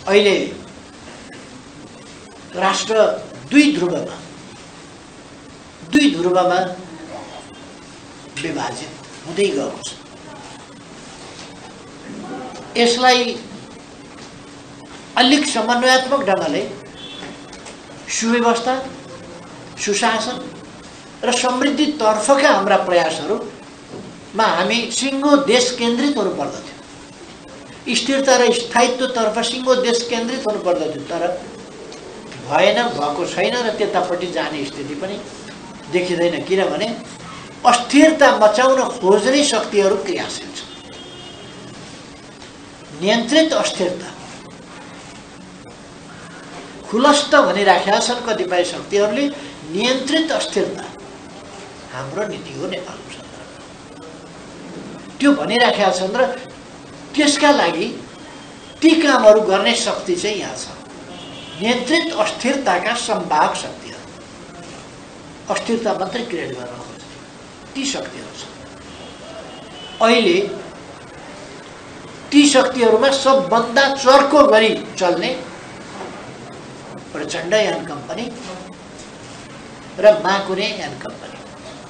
अहिले राष्ट्र दुई ध्रुवमा विभाजित हुँदै गएको छ। यसलाई अलिक समन्वयात्मक ढङ्गले सुव्यवस्था, सुशासन र समृद्धितर्फका हाम्रा प्रयासहरूमा हामी सिङ्गो देश केन्द्रित हुनु पर्दथ्यो। स्थिरता र स्थायित्वतर्फ सिङ्गो देश केन्द्रित हुनु पर्दथ्यो, तर भएन, भएको छैन र त्यतापट्टि जाने स्थिति पनि देखिँदैन। किनभने अस्थिरता मचाउन खोज्ने शक्तिहरू क्रियाशील छन्। नियन्त्रित अस्थिरता खुलस्त भनिराखेका छन् कतिपय शक्तिहरूले। नियन्त्रित अस्थिरता हाम्रो नीति हो नेपालको सन्दर्भमा, त्यो भनिराखेका छन् र त्यसका लागि ती कामहरू गर्ने शक्ति चाहिँ यहाँ छ। नियन्त्रित अस्थिरताका सम्भावक शक्तिहरू, अस्थिरता मात्रै क्रिएट गर्न खोज्ने ती शक्तिहरू छन्। अहिले ती शक्तिहरूमा सबभन्दा चर्को गरी चल्ने प्रचण्ड यान कम्पनी र माकुने यान कम्पनी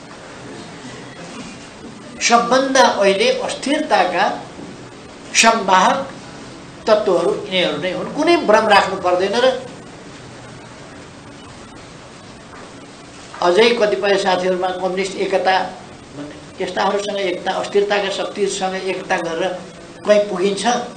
सबभन्दा अहिले अस्थिरताका सम्वाहक तत्त्वहरू यिनीहरू नै हुन्। कुनै भ्रम राख्नु पर्दैन। र अझै कतिपय साथीहरूमा कम्युनिस्ट एकता भन्ने यस्ताहरूसँग एकता, अस्थिरताका शक्तिहरूसँग एकता गरेर कहीँ पुगिन्छ